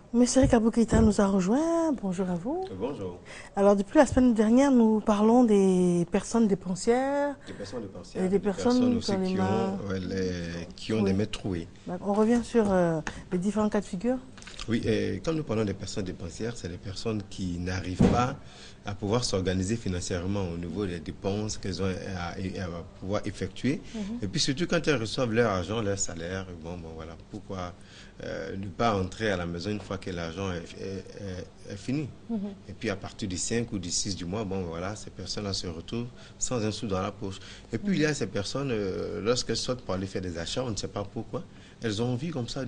Monsieur Kabou Keïta nous a rejoint. Bonjour à vous. Bonjour. Alors, depuis la semaine dernière, nous parlons des personnes dépensières Des personnes et dépensières, des des personnes personnes qui aussi ont les mains. qui ont des Oui. mains trouées. Donc, on revient sur les différents cas de figure. Oui, et quand nous parlons des personnes dépensières, c'est des personnes qui n'arrivent pas à pouvoir s'organiser financièrement au niveau des dépenses qu'elles ont à pouvoir effectuer. Et puis surtout quand elles reçoivent leur argent, leur salaire, bon voilà, pourquoi ne pas entrer à la maison une fois que l'argent est fini. Et puis à partir du 5 ou du 6 du mois, bon voilà, ces personnes-là se retrouvent sans un sou dans la poche. Et puis il y a ces personnes, lorsqu'elles sortent pour aller faire des achats, on ne sait pas pourquoi, elles ont envie comme ça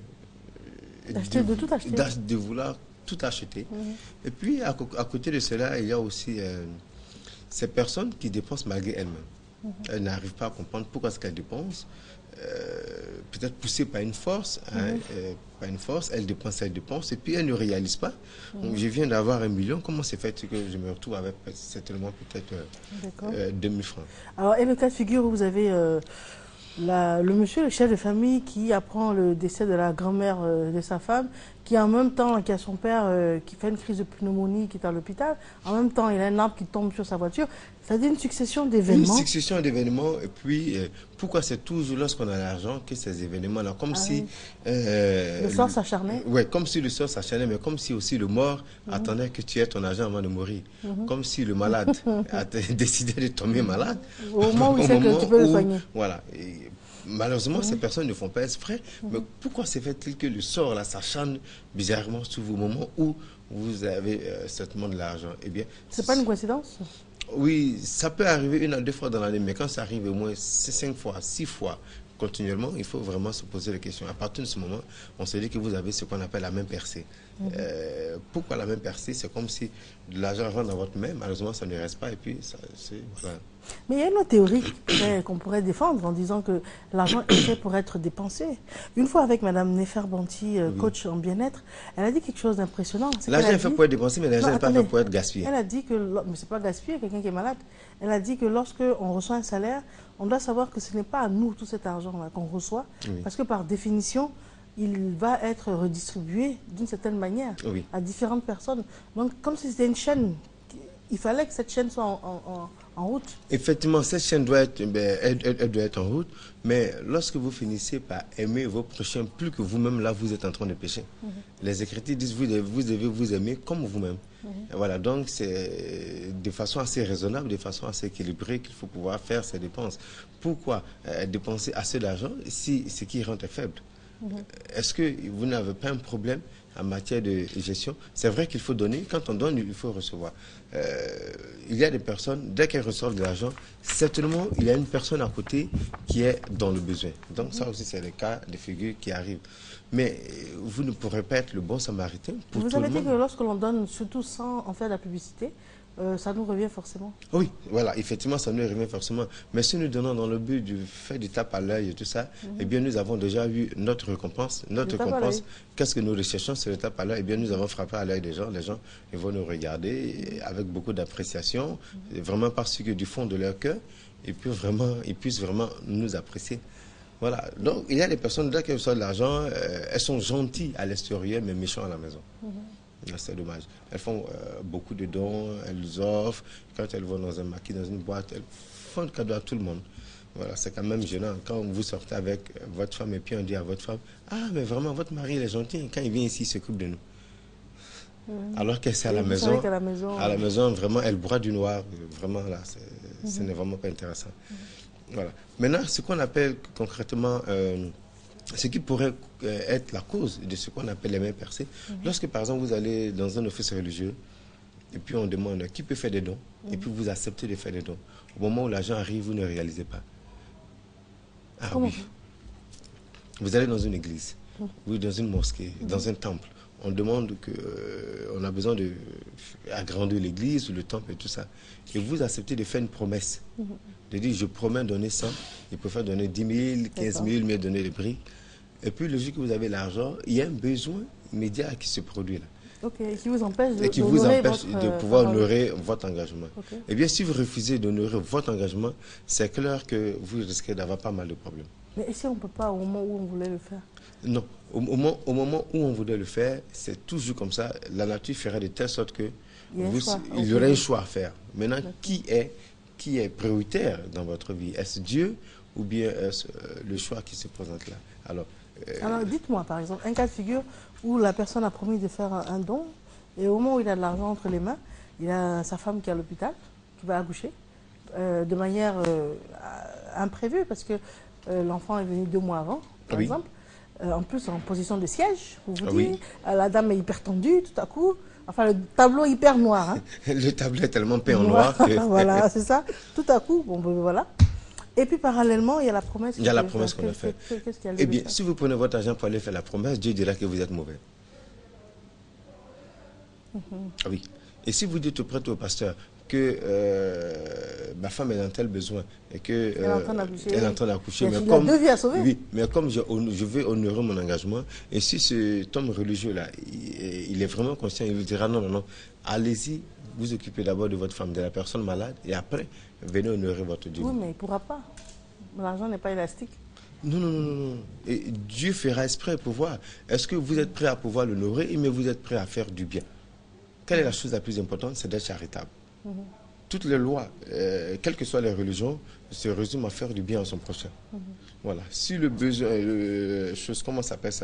De tout acheter. de vouloir tout acheter. Et puis, à côté de cela, il y a aussi ces personnes qui dépensent malgré elles-mêmes. Elles n'arrivent pas à comprendre pourquoi est-ce qu'elles dépensent. Peut-être poussées par une force, par une force, elles dépensent, et puis elles ne réalisent pas. Donc, je viens d'avoir 1 million, comment c'est fait que je me retrouve avec certainement peut-être D'accord. 2000 francs. Alors, et le cas de figure où vous avez le monsieur, le chef de famille, qui apprend le décès de la grand-mère de sa femme, qui en même temps, qui a son père qui fait une crise de pneumonie, qui est à l'hôpital, en même temps, il a un arbre qui tombe sur sa voiture. C'est-à-dire une succession Une d'événements. succession d'événements, et puis pourquoi c'est toujours lorsqu'on a l'argent que ces événements-là, comme si... Le sort s'acharnait. Ouais, comme si le sort s'acharnait, mais comme si aussi le mort attendait que tu aies ton argent avant de mourir. Comme si le malade a décidé de tomber malade. Au moment où il sait que tu peux le soigner. Voilà. Et malheureusement, ces personnes ne font pas exprès. Mais pourquoi se fait-il que le sort là s'acharne bizarrement sur vos moments où vous avez certainement de l'argent? Eh bien, C'est pas une coïncidence? oui, ça peut arriver 1 à 2 fois dans l'année, mais quand ça arrive au moins 5 fois, 6 fois continuellement, il faut vraiment se poser la question. À partir de ce moment, on se dit que vous avez ce qu'on appelle la main percée. Pourquoi la main percée? C'est comme si de l'argent rentre dans votre main, malheureusement ça ne reste pas, et puis voilà. Mais il y a une autre théorie qu'on pourrait défendre en disant que l'argent est fait pour être dépensé. Une fois avec Madame Nefer Banti, coach en bien-être, elle a dit quelque chose d'impressionnant. L'argent est fait pour être dépensé, mais l'argent n'est pas fait pour être gaspillé. Elle a dit que, mais c'est pas gaspiller, quelqu'un qui est malade. Elle a dit que lorsque on reçoit un salaire, on doit savoir que ce n'est pas à nous tout cet argent-là qu'on reçoit, parce que par définition, il va être redistribué d'une certaine manière à différentes personnes. Donc, comme si c'était une chaîne, il fallait que cette chaîne soit en route. Effectivement, cette chaîne doit être, elle doit être en route, mais lorsque vous finissez par aimer vos prochains plus que vous-même, là, vous êtes en train de pécher. Les Écritures disent vous devez vous aimer comme vous-même. Voilà, donc c'est de façon assez raisonnable, de façon assez équilibrée qu'il faut pouvoir faire ces dépenses. Pourquoi dépenser assez d'argent si ce qui rentre est faible? Est-ce que vous n'avez pas un problème en matière de gestion? C'est vrai qu'il faut donner. Quand on donne, il faut recevoir. Il y a des personnes, dès qu'elles reçoivent de l'argent, certainement, il y a une personne à côté qui est dans le besoin. Donc ça aussi, c'est le cas de figure qui arrivent. Mais vous ne pourrez pas être le bon samaritain pour tout le monde. Vous avez dit que lorsque l'on donne, surtout sans en faire de la publicité, ça nous revient forcément. Oui, voilà, effectivement, ça nous revient forcément. Mais si nous donnons dans le but du fait du tape à l'œil et tout ça, eh bien, nous avons déjà eu notre récompense. Notre récompense, qu'est-ce que nous recherchons? C'est le tape à l'œil. Eh bien, nous avons frappé à l'œil des gens. Les gens, ils vont nous regarder avec beaucoup d'appréciation, vraiment parce que du fond de leur cœur, et puis vraiment, ils puissent vraiment nous apprécier. Voilà. Donc, il y a des personnes, dès qu'elles reçoivent de l'argent, elles sont gentilles à l'extérieur, mais méchantes à la maison. C'est dommage. Elles font beaucoup de dons, elles offrent. Quand elles vont dans un maquis, dans une boîte, elles font le cadeau à tout le monde. Voilà, c'est quand même gênant. Quand vous sortez avec votre femme et puis on dit à votre femme, ah, mais vraiment, votre mari, il est gentil. Quand il vient ici, il s'occupe de nous. Alors qu'elle est à la maison, vraiment, elle boit du noir. Vraiment, là, ce n'est vraiment pas intéressant. Voilà. Maintenant, ce qu'on appelle concrètement... ce qui pourrait être la cause de ce qu'on appelle les mains percées. Lorsque, par exemple, vous allez dans un office religieux, et puis on demande qui peut faire des dons, et puis vous acceptez de faire des dons. Au moment où l'argent arrive, vous ne réalisez pas. Ah oui. Vous allez dans une église, ou dans une mosquée, dans un temple. On demande que on a besoin d'agrandir l'église ou le temple et tout ça. Et vous acceptez de faire une promesse. De dire, je promets de donner ça. Il peut faire donner 10 000, 15 000, mais donner les prix. Et puis, le jour que vous avez l'argent, il y a un besoin immédiat qui se produit là. Ok, et qui vous empêche de, et qui vous empêche de pouvoir honorer votre engagement. Eh bien, si vous refusez d'honorer votre engagement, c'est clair que vous risquez d'avoir pas mal de problèmes. Mais et si on ne peut pas au moment où on voulait le faire? Non, au moment où on voulait le faire, c'est toujours comme ça. La nature ferait de telle sorte que il y aurait un choix à faire. Maintenant, qui est prioritaire dans votre vie? Est-ce Dieu ou bien est-ce le choix qui se présente là? Alors dites-moi, par exemple, un cas de figure où la personne a promis de faire un don et au moment où il a de l'argent entre les mains, il a sa femme qui est à l'hôpital, qui va accoucher, de manière imprévue parce que l'enfant est venu 2 mois avant, par exemple. En plus, en position de siège, vous dites, la dame est hyper tendue, tout à coup. Enfin, le tableau est hyper noir. Hein. Le tableau est tellement peint en noir que... Voilà, c'est ça. Tout à coup, bon, voilà. Et puis, parallèlement, il y a la promesse. Il y a la promesse qu'on a faite. Eh bien, si vous prenez votre argent pour aller faire la promesse, Dieu dira que vous êtes mauvais. Oui. Et si vous dites auprès au pasteur que ma femme est dans tel besoin et que elle est en train d'accoucher, mais comme deux vies à sauver. Oui, mais comme je veux honorer mon engagement, et si cet homme religieux là, il est vraiment conscient, il vous dira non, allez-y, vous occupez d'abord de votre femme, de la personne malade, et après venez honorer votre Dieu. Oui, mais il ne pourra pas. L'argent n'est pas élastique. Non. Et Dieu fera exprès pour voir. Est-ce que vous êtes prêt à pouvoir l'honorer, mais vous êtes prêt à faire du bien? Quelle est la chose la plus importante? C'est d'être charitable. Toutes les lois, quelles que soient les religions, se résument à faire du bien à son prochain. Voilà. Si le besoin, comment ça s'appelle ça?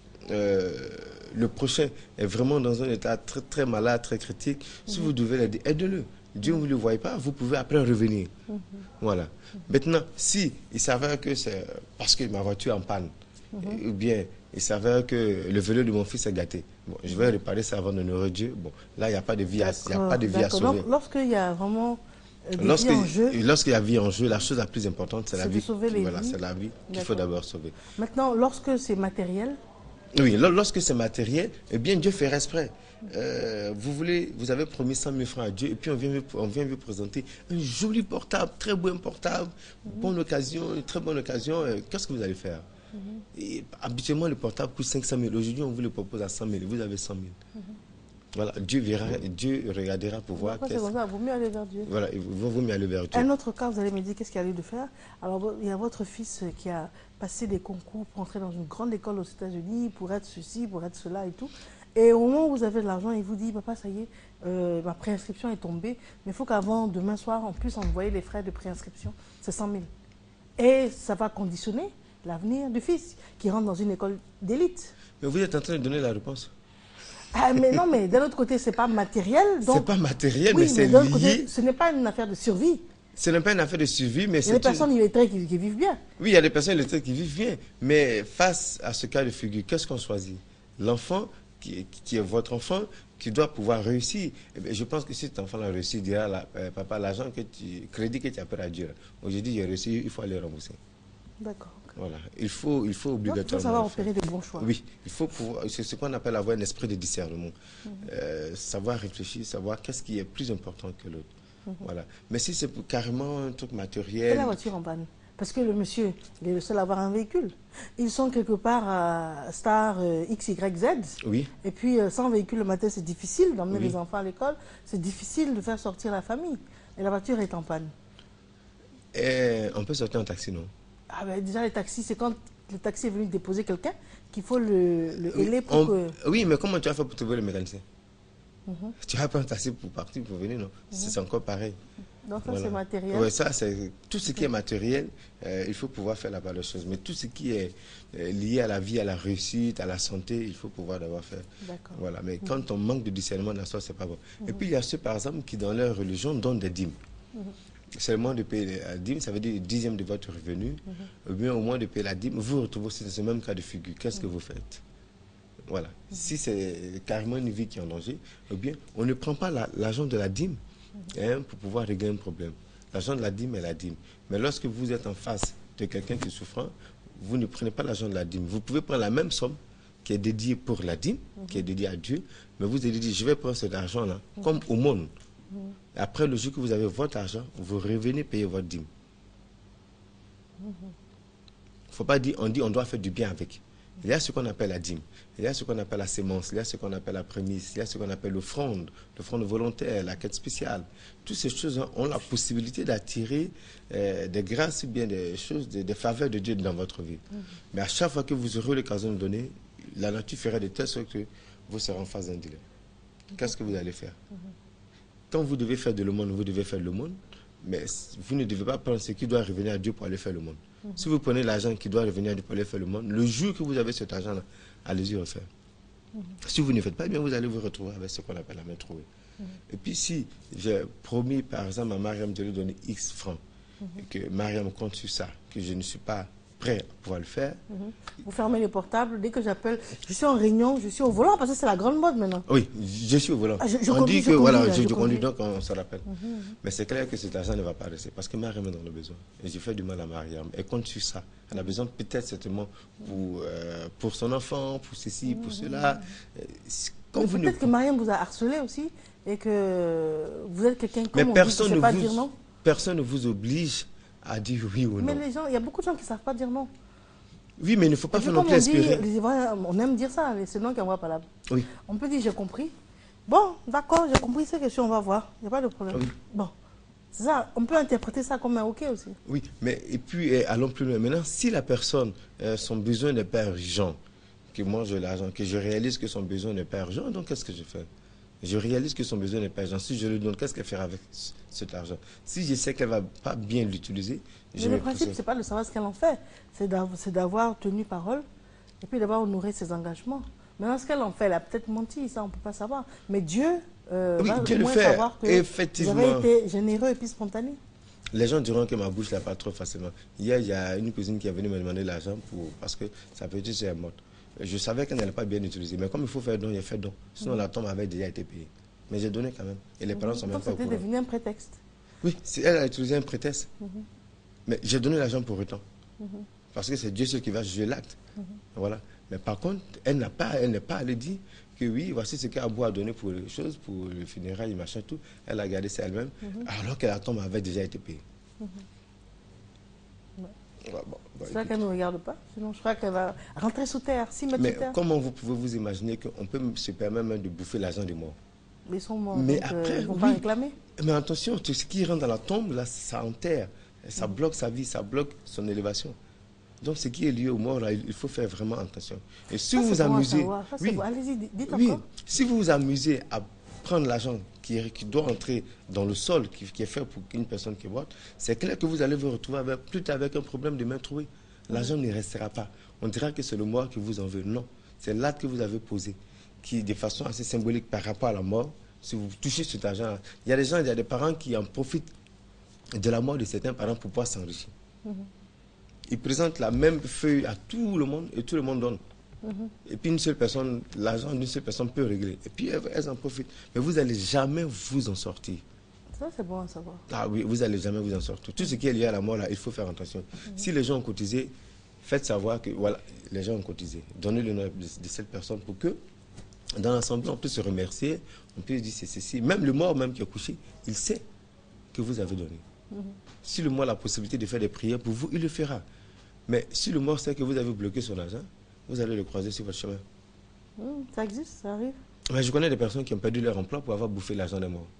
Le prochain est vraiment dans un état très, très malade, très critique, si vous devez l'aider, aidez-le. Dieu, vous ne le voyez pas, vous pouvez après revenir. Voilà. Maintenant, si il s'avère que c'est parce que ma voiture est en panne, ou bien il s'avère que le vélo de mon fils est gâté, bon, je vais réparer ça avant d'honorer Dieu. Bon, là, il n'y a pas de vie à sauver. Lorsqu'il y a vraiment vie en jeu, lorsqu'il y a vie en jeu, la chose la plus importante, c'est la vie. Voilà, c'est la vie qu'il faut d'abord sauver. Maintenant, lorsque c'est matériel, oui, lorsque c'est matériel, eh bien Dieu fait exprès. Vous avez promis 100 000 francs à Dieu et puis on vient vous présenter un joli portable, très beau portable, bonne occasion, une très bonne occasion. Qu'est-ce que vous allez faire? Et habituellement, le portable coûte 500 000. Aujourd'hui, on vous le propose à 100 000. Vous avez 100 000. Voilà, Dieu regardera pour voir. C'est comme ça, il vaut mieux aller vers Dieu. Voilà, il vaut mieux aller vers Dieu. Un autre cas, vous allez me dire qu'est-ce qu'il y a lieu de faire. Alors, il y a votre fils qui a passé des concours pour entrer dans une grande école aux États-Unis, pour être ceci, pour être cela et tout. Et au moment où vous avez de l'argent, il vous dit, papa, ça y est, ma préinscription est tombée, mais il faut qu'avant demain soir, on puisse envoyer les frais de préinscription. C'est 100 000. Et ça va conditionner l'avenir du fils qui rentre dans une école d'élite. Mais vous êtes en train de donner la réponse. Ah, mais non, mais d'un autre côté, ce n'est pas matériel. C'est pas matériel, oui, mais c'est lié. Côté, ce n'est pas une affaire de survie. Ce n'est pas une affaire de survie, mais c'est... Il y a des personnes illettrées qui vivent bien. Oui, il y a des personnes illettrées qui vivent bien. Mais face à ce cas de figure, qu'est-ce qu'on choisit? L'enfant, qui est votre enfant, qui doit pouvoir réussir. Eh bien, je pense que si cet enfant-là réussit, il dira, papa, l'argent crédit que tu as pris à Dieu, aujourd'hui, j'ai réussi, il faut aller rembourser. D'accord. Voilà. Il faut obligatoirement. Il faut savoir opérer de bons choix. Oui, il faut pouvoir. C'est ce qu'on appelle avoir un esprit de discernement. Savoir réfléchir, savoir qu'est-ce qui est plus important que l'autre. Voilà. Mais si c'est carrément un truc matériel. Et la voiture en panne? Parce que le monsieur, il est le seul à avoir un véhicule. Ils sont quelque part à Star XYZ. Oui. Et puis, sans véhicule le matin, c'est difficile d'emmener les enfants à l'école. C'est difficile de faire sortir la famille. Et la voiture est en panne. Et on peut sortir en taxi, non? Ah ben déjà, les taxis, c'est quand le taxi est venu déposer quelqu'un qu'il faut le héler pour que... Oui, mais comment tu as fait pour trouver le mécanicien? Tu n'as pas un taxi pour partir, pour venir, non? C'est encore pareil. Donc ça, c'est matériel. Oui, ça, c'est tout ce qui est matériel, il faut pouvoir faire la part des choses. Mais tout ce qui est lié à la vie, à la réussite, à la santé, il faut pouvoir d'abord faire. D'accord. Voilà. Mais quand on manque de discernement dans ça, c'est pas bon. Et puis, il y a ceux, par exemple, qui, dans leur religion, donnent des dîmes. Seulement de payer la dîme, ça veut dire 10e de votre revenu, ou bien au moins de payer la dîme. Vous retrouvez aussi dans ce même cas de figure. Qu'est-ce que vous faites? Voilà. Si c'est carrément une vie qui est en danger, ou bien on ne prend pas l'argent de la dîme pour pouvoir régler un problème. L'argent de la dîme est la dîme. Mais lorsque vous êtes en face de quelqu'un qui est souffrant, vous ne prenez pas l'argent de la dîme. Vous pouvez prendre la même somme qui est dédiée pour la dîme, qui est dédiée à Dieu, mais vous allez dire, je vais prendre cet argent-là comme aumône. Après, le jour que vous avez votre argent, vous revenez payer votre dîme. Il ne faut pas dire, on dit on doit faire du bien avec. Il y a ce qu'on appelle la dîme, il y a ce qu'on appelle la sémence, il y a ce qu'on appelle la prémisse, il y a ce qu'on appelle l'offrande volontaire, la quête spéciale. Toutes ces choses ont la possibilité d'attirer des grâces ou bien des choses, des faveurs de Dieu dans votre vie. Mais à chaque fois que vous aurez l'occasion de donner, la nature fera de telle sorte que vous serez en phase d'un dilemme. Qu'est-ce que vous allez faire? Quand vous devez faire de l'aumône, vous devez faire de l'aumône, mais vous ne devez pas prendre ce qui doit revenir à Dieu pour aller faire le monde. Si vous prenez l'argent qui doit revenir à Dieu pour aller faire le monde, le jour que vous avez cet argent-là, allez-y refaire. Si vous ne faites pas bien, vous allez vous retrouver avec ce qu'on appelle la main trouée. Et puis si j'ai promis par exemple à Mariam de lui donner X francs, et que Mariam compte sur ça, que je ne suis pas prêt à pouvoir le faire. Vous fermez les portables, dès que j'appelle, je suis en réunion, je suis au volant, parce que c'est la grande mode maintenant. Oui, je suis au volant. On dit que voilà, je conduis, donc on se rappelle. Mais c'est clair que cet argent ne va pas rester, parce que Mariam est dans le besoin. Et j'ai fait du mal à Mariam. Elle compte sur ça. Elle a besoin peut-être certainement pour son enfant, pour ceci, pour cela. Peut-être que Mariam vous a harcelé aussi, et que vous êtes quelqu'un comme mais personne ne pas dire non. Personne ne vous oblige à dire oui ou non. Mais les gens, il y a beaucoup de gens qui ne savent pas dire non. Oui, mais il ne faut pas faire non plus espérer. On aime dire ça, c'est non qui envoie pas là. Oui. On peut dire j'ai compris. Bon, d'accord, j'ai compris ces questions, on va voir. Il n'y a pas de problème. Oui. Bon, c'est ça. On peut interpréter ça comme un OK aussi. Oui, mais et puis allons plus loin. Maintenant, si la personne, son besoin n'est pas urgent, que moi j'ai l'argent, que je réalise que son besoin n'est pas urgent, donc qu'est-ce que je fais? Je réalise que son besoin n'est pas urgent. Si je lui donne, qu'est-ce qu'elle fera avec cet argent? Si je sais qu'elle ne va pas bien l'utiliser, je vais... Le principe, ce n'est pas de savoir ce qu'elle en fait. C'est d'avoir tenu parole et puis d'avoir honoré ses engagements. Maintenant, ce qu'elle en fait, elle a peut-être menti, ça on ne peut pas savoir. Mais Dieu va Dieu au moins le fait, savoir que effectivement. vous avez été généreux et puis spontané. Les gens diront que ma bouche ne l'a pas trop facilement. Hier, il y a une cousine qui est venue me demander l'argent parce que sa petite est morte. Je savais qu'elle n'allait pas bien utiliser. Mais comme il faut faire don, il a fait don. Sinon, la tombe avait déjà été payée. Mais j'ai donné quand même. Et les parents sont même pas au courant. C'était devenu un prétexte. Oui, elle a utilisé un prétexte. Mais j'ai donné l'argent pour autant. Parce que c'est Dieu seul qui va juger l'acte. Voilà. Mais par contre, elle n'est pas allée dire que oui, voici ce qu'Abou a donné pour les choses, pour le funérail, machin, tout. Elle a gardé ça elle-même, alors que la tombe avait déjà été payée. C'est ça qu'elle ne regarde pas. Sinon, je crois qu'elle va rentrer sous terre. Mais comment vous pouvez vous imaginer qu'on peut se permettre de bouffer l'argent des morts? Ils sont morts, mais donc, après, ils ne vont pas réclamer. Mais attention, tout ce qui rentre dans la tombe, là, ça enterre. Ça bloque sa vie, ça bloque son élévation. Donc, ce qui est lié aux morts, là, il faut faire vraiment attention. Et si vous vous amusez... Allez-y, dites encore. Si vous vous amusez à prendre l'argent qui doit entrer dans le sol, qui est fait pour une personne qui est morte, c'est clair que vous allez vous retrouver plus tard avec un problème de main trouée. L'argent ne restera pas. On dira que c'est le mort qui vous en veut. Non, c'est l'acte que vous avez posé, qui de façon assez symbolique par rapport à la mort, si vous touchez cet argent, il y a des gens, il y a des parents qui en profitent de la mort de certains parents pour pouvoir s'enrichir. Ils présentent la même feuille à tout le monde et tout le monde donne. Et puis une seule personne, l'argent d'une seule personne peut régler. Et puis elles en profitent. Mais vous n'allez jamais vous en sortir. Ça, c'est bon à savoir. Ah oui, vous n'allez jamais vous en sortir. Tout ce qui est lié à la mort, là, il faut faire attention. Si les gens ont cotisé, faites savoir que voilà, les gens ont cotisé. Donnez le nom de cette personne pour que, dans l'assemblée, on puisse se remercier, on puisse dire c'est ceci. Même le mort même qui est couché, il sait que vous avez donné. Si le mort a la possibilité de faire des prières pour vous, il le fera. Mais si le mort sait que vous avez bloqué son argent, vous allez le croiser sur votre chemin. Ça existe, ça arrive. Mais je connais des personnes qui ont perdu leur emploi pour avoir bouffé l'argent des morts.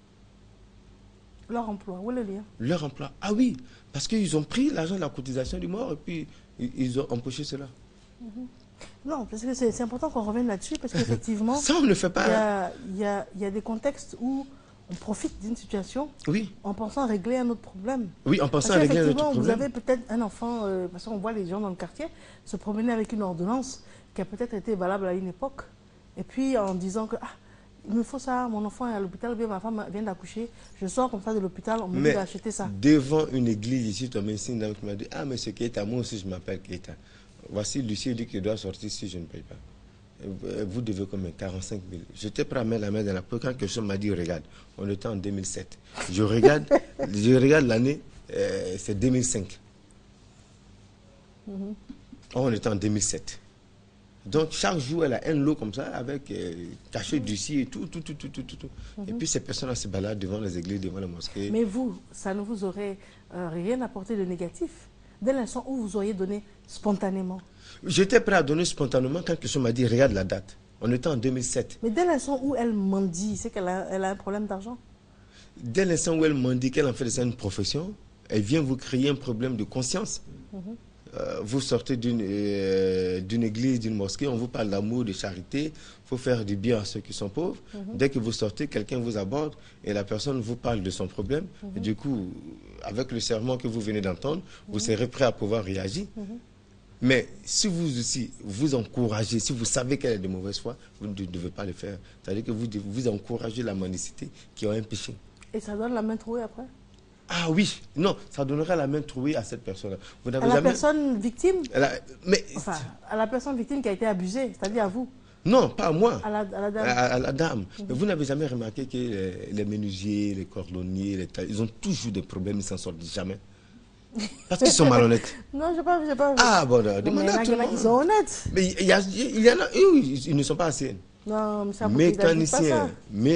Leur emploi, où est le lien? Leur emploi, ah oui, parce qu'ils ont pris l'argent de la cotisation du mort et puis ils ont empoché cela. Non, parce que c'est important qu'on revienne là-dessus, parce qu'effectivement... Ça, on ne le fait pas. Il y a des contextes où on profite d'une situation oui. en pensant régler un autre problème. Oui, en pensant régler un autre problème. Vous avez peut-être un enfant, parce qu'on voit les gens dans le quartier se promener avec une ordonnance qui a peut-être été valable à une époque, et puis en disant que il me faut ça, mon enfant est à l'hôpital, bien ma femme vient d'accoucher, je sors comme ça de l'hôpital, on me dit d'acheter ça. Devant une église ici, tu as une dame qui m'a dit, ah monsieur Keita, moi aussi je m'appelle Keita. Voici Lucie dit qu'il doit sortir si je ne paye pas. Vous devez combien? 45 000. J'étais prêt à mettre la main dans la poche quand quelqu'un m'a dit, regarde, on était en 2007. Je regarde l'année, c'est 2005. On était en 2007. Donc chaque jour, elle a un lot comme ça, avec caché d'ici et tout. Et puis ces personnes-là se baladent devant les églises, devant les mosquées. Mais vous, ça ne vous aurait rien apporté de négatif dès l'instant où vous auriez donné Spontanément. J'étais prêt à donner spontanément quand quelqu'un m'a dit, regarde la date. On était en 2007. Mais dès l'instant où elle mendie, c'est qu'elle a un problème d'argent. Dès l'instant où elle m'a dit qu'elle en fait de ça une profession, elle vient vous créer un problème de conscience. Vous sortez d'une église, d'une mosquée, on vous parle d'amour, de charité, il faut faire du bien à ceux qui sont pauvres. Dès que vous sortez, quelqu'un vous aborde et la personne vous parle de son problème. Et du coup, avec le serment que vous venez d'entendre, vous serez prêt à pouvoir réagir. Mais si vous aussi vous encouragez, si vous savez qu'elle est de mauvaise foi, vous ne devez pas le faire. C'est-à-dire que vous encouragez la mendicité qui a un péché. Et ça donne la main trouée après? Ah oui, non, ça donnera la main trouée à cette personne-là. À la personne victime? Enfin, à la personne victime qui a été abusée, c'est-à-dire à vous? Non, pas à moi. À la dame. À la dame. Mais vous n'avez jamais remarqué que les menuisiers, les cordonniers, ils ont toujours des problèmes, ils ne s'en sortent jamais. Parce qu'ils sont malhonnêtes. Non, je n'ai pas vu. Ah bon, demandez à tout le monde. Ils sont honnêtes. Mais il y en a, ils ne sont pas assez. Non, mais ça mécaniciens,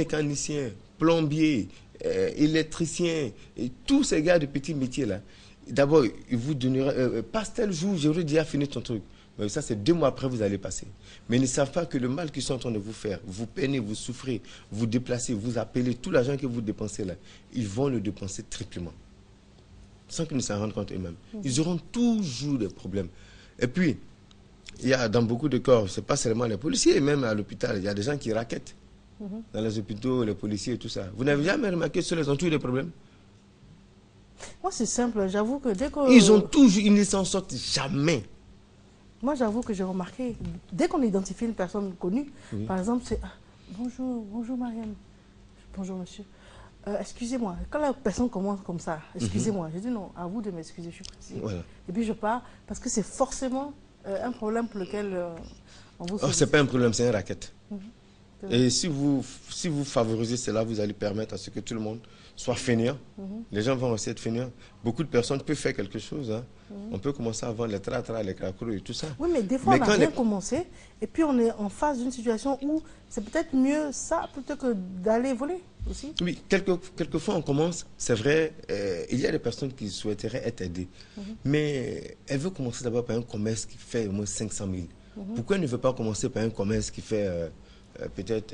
plombiers, électriciens, et tous ces gars de petits métiers là. D'abord, ils vous donneront, passe tel jour, j'aurais déjà fini ton truc. Mais ça, c'est 2 mois après, vous allez passer. Mais ils ne savent pas que le mal qu'ils sont en train de vous faire, vous peinez, vous souffrez, vous déplacez, vous appelez, tout l'argent que vous dépensez là, ils vont le dépenser triplement. Sans qu'ils ne s'en rendent compte eux-mêmes. Ils auront toujours des problèmes. Et puis, il y a dans beaucoup de corps, ce n'est pas seulement les policiers, même à l'hôpital, il y a des gens qui raquettent. Dans les hôpitaux, les policiers et tout ça. Vous n'avez jamais remarqué que ceux-là ont toujours des problèmes? Moi, c'est simple. J'avoue que dès que... Ils ne s'en sortent jamais. Moi, j'avoue que j'ai remarqué, dès qu'on identifie une personne connue, par exemple, c'est bonjour Mariam, bonjour monsieur. Excusez-moi, quand la personne commence comme ça, excusez-moi, je dis non, à vous de m'excuser, je suis pressée. Voilà. Et puis je pars, parce que c'est forcément un problème pour lequel on vous... c'est pas un problème, c'est une raquette. Et si vous favorisez cela, vous allez permettre à ce que tout le monde soit fainéant. Les gens vont aussi être fainéants. Beaucoup de personnes peuvent faire quelque chose. Hein. On peut commencer à vendre les tratras, les cracrots et tout ça. Oui, mais des fois, on n'a rien commencé. Et puis, on est en face d'une situation où c'est peut-être mieux ça plutôt que d'aller voler aussi. Oui, quelquefois, on commence. C'est vrai, il y a des personnes qui souhaiteraient être aidées. Mais elle veut commencer d'abord par un commerce qui fait au moins 500 000. Pourquoi elle ne veut pas commencer par un commerce qui fait peut-être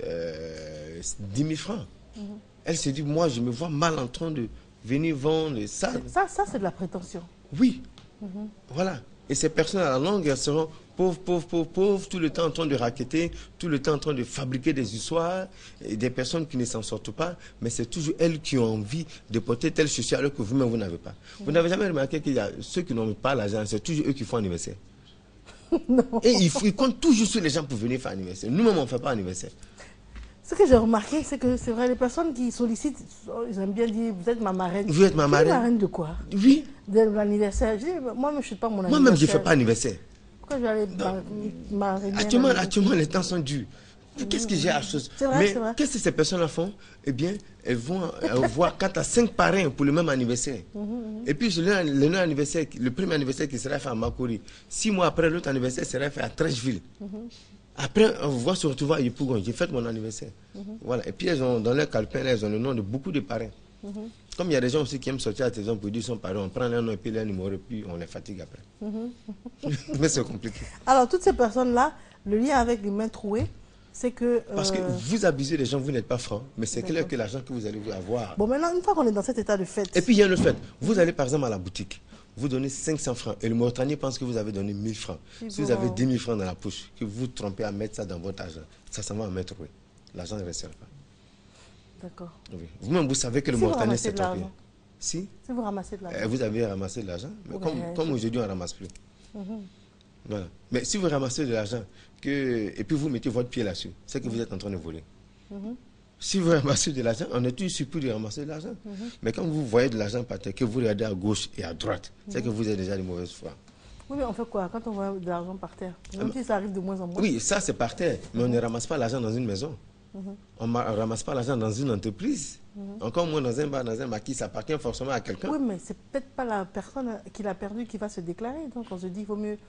10 000 francs? Elle se dit, moi, je me vois mal en train de venir vendre ça. Ça c'est de la prétention. Oui. Voilà. Et ces personnes à la longue, elles seront pauvres, tout le temps en train de racketter, tout le temps en train de fabriquer des histoires, et des personnes qui ne s'en sortent pas, mais c'est toujours elles qui ont envie de porter telle chaussure alors que vous-même, vous n'avez pas. Vous n'avez jamais remarqué qu'il y a ceux qui n'ont pas l'argent, c'est toujours eux qui font anniversaire. Non. Et ils comptent toujours sur les gens pour venir faire anniversaire. Nous-mêmes, on ne fait pas anniversaire. Ce que j'ai remarqué, c'est que c'est vrai, les personnes qui sollicitent, ils aiment bien dire, vous êtes ma marraine. Vous êtes ma marraine. Marraine de quoi? Oui. De l'anniversaire. Moi-même, je ne suis pas mon anniversaire. Moi-même, je ne fais pas anniversaire. Pourquoi je vais aller marrainer? Actuellement, les temps sont durs. Qu'est-ce que j'ai à chose? Mais qu'est-ce que ces personnes-là font? Eh bien, elles vont voir 4 à 5 parrains pour le même anniversaire. Et puis, le premier anniversaire qui sera fait à Makori, 6 mois après, l'autre anniversaire sera fait à Trècheville. Après, on va se retrouver à Yopougon. J'ai fait mon anniversaire. Voilà. Et puis, elles ont, dans leur calepin, elles ont le nom de beaucoup de parrains. Comme il y a des gens aussi qui aiment sortir à tes gens pour dire son parrain, on prend leur nom et puis leur numéro et puis on les fatigue après. Mais c'est compliqué. Alors, toutes ces personnes-là, le lien avec les mains trouées, c'est que... Parce que vous abusez des gens, vous n'êtes pas franc, mais c'est clair que l'argent que vous allez avoir... Bon, maintenant, une fois qu'on est dans cet état de fait... Et puis, il y a le fait. Vous allez, par exemple, à la boutique. Vous donnez 500 francs et le Mauritanier pense que vous avez donné 1000 francs. Si vous avez 10 000 francs dans la poche, que vous trompez à mettre ça dans votre argent, ça s'en va en mettre, oui. L'argent ne restera pas. D'accord. Oui. Vous-même, vous savez que le Mauritanier s'est trompé. Si vous ramassez de l'argent. Vous avez ramassé de l'argent. Mais comme aujourd'hui, on ne ramasse plus. Voilà. Mais si vous ramassez de l'argent et puis vous mettez votre pied là-dessus, c'est que vous êtes en train de voler. Si vous ramassez de l'argent, on est toujours surpris de ramasser de l'argent. Mais quand vous voyez de l'argent par terre, que vous regardez à gauche et à droite, c'est que vous êtes déjà de mauvaise foi. Oui, mais on fait quoi quand on voit de l'argent par terre? Même si ça arrive de moins en moins. Oui, ça c'est par terre, mais on ne ramasse pas l'argent dans une maison. On ne ramasse pas l'argent dans une entreprise. Encore moins dans un bar, dans un maquis, ça appartient forcément à quelqu'un. Oui, mais c'est peut-être pas la personne qui l'a perdu qui va se déclarer. Donc on se dit qu'il vaut mieux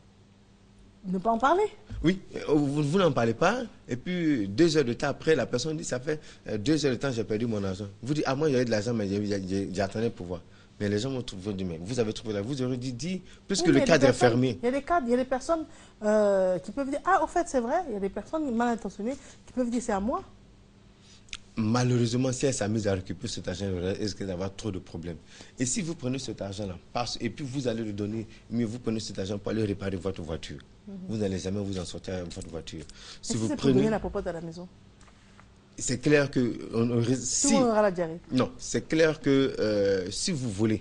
ne pas en parler. Oui, vous n'en parlez pas, et puis 2 heures de temps après, la personne dit, ça fait 2 heures de temps, j'ai perdu mon argent. Vous dites, ah moi j'avais de l'argent, mais j'attendais pour voir. Mais les gens vont trouver du mais vous avez trouvé là, vous aurez dit, puisque le cadre est fermé. Il y a des cadres, il y a des personnes qui peuvent dire, ah, au fait, c'est vrai, il y a des personnes mal intentionnées qui peuvent dire, c'est à moi. Malheureusement, si elle s'amuse à récupérer cet argent, elle risque d'avoir trop de problèmes. Et si vous prenez cet argent-là, et puis vous allez le donner, mais vous prenez cet argent pour aller réparer votre voiture, vous n'allez jamais vous en sortir avec votre voiture. Si vous prenez donner la popote à la maison, c'est clair que... Tout le monde aura la diarrhée. Non, c'est clair que si vous voulez,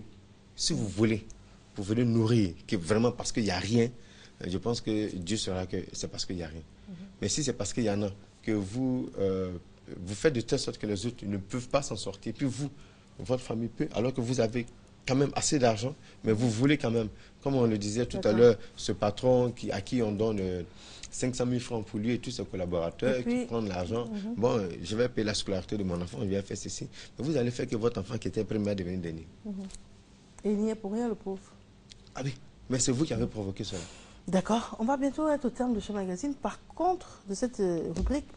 vous venez nourrir, que vraiment parce qu'il n'y a rien, je pense que Dieu saura que c'est parce qu'il n'y a rien. Mais si c'est parce qu'il y en a, que vous faites de telle sorte que les autres ne peuvent pas s'en sortir, puis vous, votre famille peut, alors que vous avez quand même assez d'argent, mais vous voulez quand même, comme on le disait tout à l'heure, ce patron à qui on donne 500 000 francs pour lui et tous ses collaborateurs qui prennent l'argent. Bon, je vais payer la scolarité de mon enfant, je vais faire ceci. Mais vous allez faire que votre enfant qui était premier à devenir dernier. Et il n'y est pour rien, le pauvre. Ah oui, mais c'est vous qui avez provoqué cela. D'accord, on va bientôt être au terme de ce magazine. Par contre, de cette rubrique,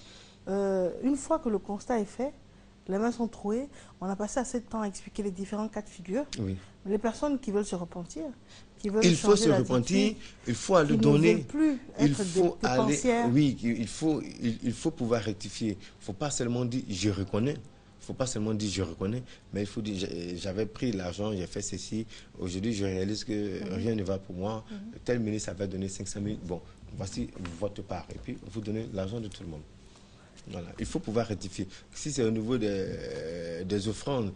une fois que le constat est fait, les mains sont trouées, on a passé assez de temps à expliquer les différents cas de figure. Oui. Les personnes qui veulent se repentir, qui veulent il faut se repentir, il faut aller donner, plus il faut aller, oui, il faut pouvoir rectifier. Il ne faut pas seulement dire je reconnais. Il ne faut pas seulement dire je reconnais, mais il faut dire j'avais pris l'argent, j'ai fait ceci, aujourd'hui je réalise que rien ne va pour moi, tel ministre avait donné 500 000, bon, voici votre part, et puis vous donnez l'argent de tout le monde. Voilà. Il faut pouvoir rectifier. Si c'est au niveau des offrandes,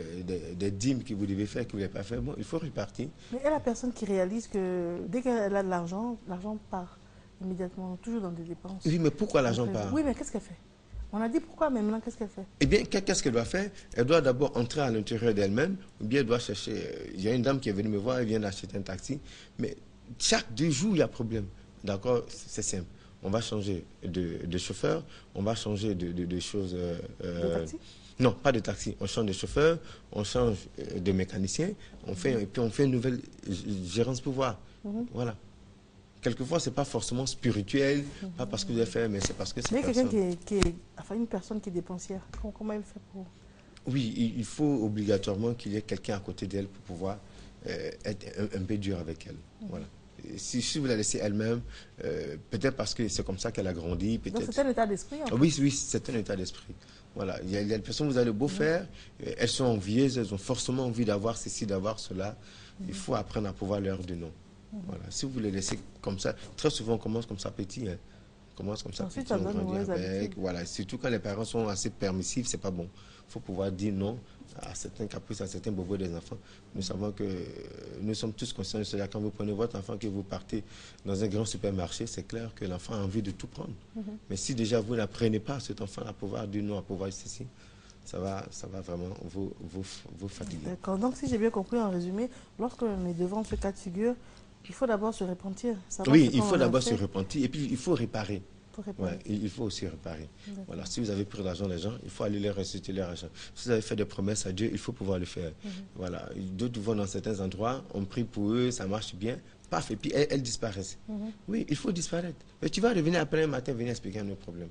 des dîmes que vous devez faire, que vous n'avez pas fait, bon, il faut répartir. Mais il y a la personne qui réalise que dès qu'elle a de l'argent, l'argent part immédiatement, toujours dans des dépenses. Oui, mais pourquoi l'argent part? Oui, mais qu'est-ce qu'elle fait? On a dit pourquoi, mais maintenant, qu'est-ce qu'elle fait? Eh bien, qu'est-ce qu'elle doit faire? Elle doit d'abord entrer à l'intérieur d'elle-même, ou bien elle doit chercher... Il y a une dame qui est venue me voir, elle vient d'acheter un taxi, mais chaque 2 jours, il y a problème. D'accord? C'est simple. On va changer de chauffeur, on va changer de choses... de taxi? Non, pas de taxi. On change de chauffeur, on change de mécanicien, et puis on fait une nouvelle gérance pouvoir. Voilà. Quelquefois, ce n'est pas forcément spirituel, pas parce que vous avez fait, mais c'est parce que c'est... Mais quelqu'un enfin une personne qui est dépensière, comment elle fait pour... Oui, il faut obligatoirement qu'il y ait quelqu'un à côté d'elle pour pouvoir être un peu dur avec elle. Voilà. Si vous la laissez elle-même, peut-être parce que c'est comme ça qu'elle a grandi. Donc c'est un état d'esprit en fait. Oui, c'est un état d'esprit. Voilà. Il y a des personnes, vous allez beau faire, elles sont envieuses, elles ont forcément envie d'avoir ceci, d'avoir cela. Il faut apprendre à pouvoir leur dire non. Voilà. Si vous les laissez comme ça, très souvent on commence comme ça petit. Hein. On commence comme ça ensuite, petit, on grandit avec. Voilà. Surtout quand les parents sont assez permissifs, c'est pas bon. Il faut pouvoir dire non à certains caprices, à certains bobos des enfants. Nous savons que nous sommes tous conscients de cela. Quand vous prenez votre enfant, que vous partez dans un grand supermarché, c'est clair que l'enfant a envie de tout prendre. Mais si déjà vous n'apprenez pas à cet enfant à pouvoir dire non, à pouvoir ceci, ça va vraiment vous fatiguer. D'accord. Donc si j'ai bien compris en résumé, lorsque on est devant ce cas de figure, il faut d'abord se repentir. Oui, il faut d'abord se repentir et puis il faut réparer. Ouais, il faut aussi réparer. Voilà, si vous avez pris l'argent des gens, il faut aller leur restituer leur argent. Si vous avez fait des promesses à Dieu, il faut pouvoir le faire. Voilà, d'autres vont dans certains endroits, on prie pour eux, ça marche bien, paf, et puis elles disparaissent. Oui, il faut disparaître. Mais tu vas revenir après un matin, venir expliquer un autre problème.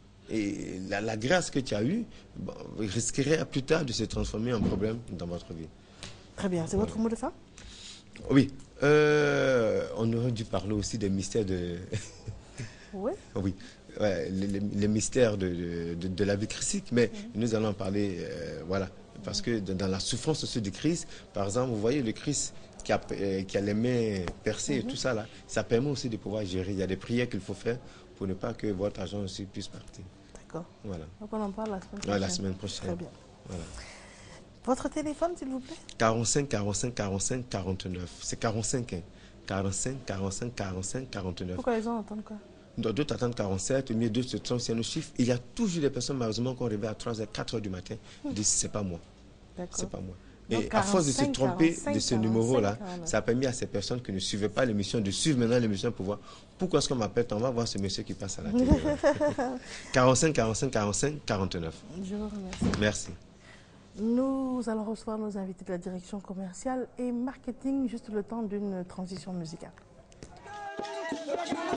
Et la grâce que tu as eue risquerait plus tard de se transformer en problème dans votre vie. Très bien, c'est votre mot de fin? Oui, on aurait dû parler aussi des mystères de... Oui. Oui, ouais, les mystères de la vie christique, mais nous allons en parler, voilà, parce que dans la souffrance aussi du Christ, par exemple, vous voyez le Christ qui a les mains percées et tout ça, là, ça permet aussi de pouvoir gérer. Il y a des prières qu'il faut faire pour ne pas que votre argent aussi puisse partir. D'accord. Voilà. Donc on en parle la semaine prochaine. Ouais, la semaine prochaine. Très bien. Voilà. Votre téléphone, s'il vous plaît? 45 45 45 49. C'est 45, hein. 45 45 45 49. Pourquoi les gens entendent quoi? D'autres attendent 47, mais d'autres se trompent sur nos chiffres. Il y a toujours des personnes, malheureusement, qui ont réveillé à 3h, 4h du matin. Ils disent, c'est pas moi. C'est pas moi. Donc, et à force de se tromper 45, de ce numéro-là, 49. ça a permis à ces personnes qui ne suivaient pas l'émission de suivre maintenant l'émission pour voir pourquoi est-ce qu'on m'appelle. On va voir ce monsieur qui passe à la télé. 45 45 45 49. Je vous remercie. Merci. Nous allons recevoir nos invités de la direction commerciale et marketing, juste le temps d'une transition musicale.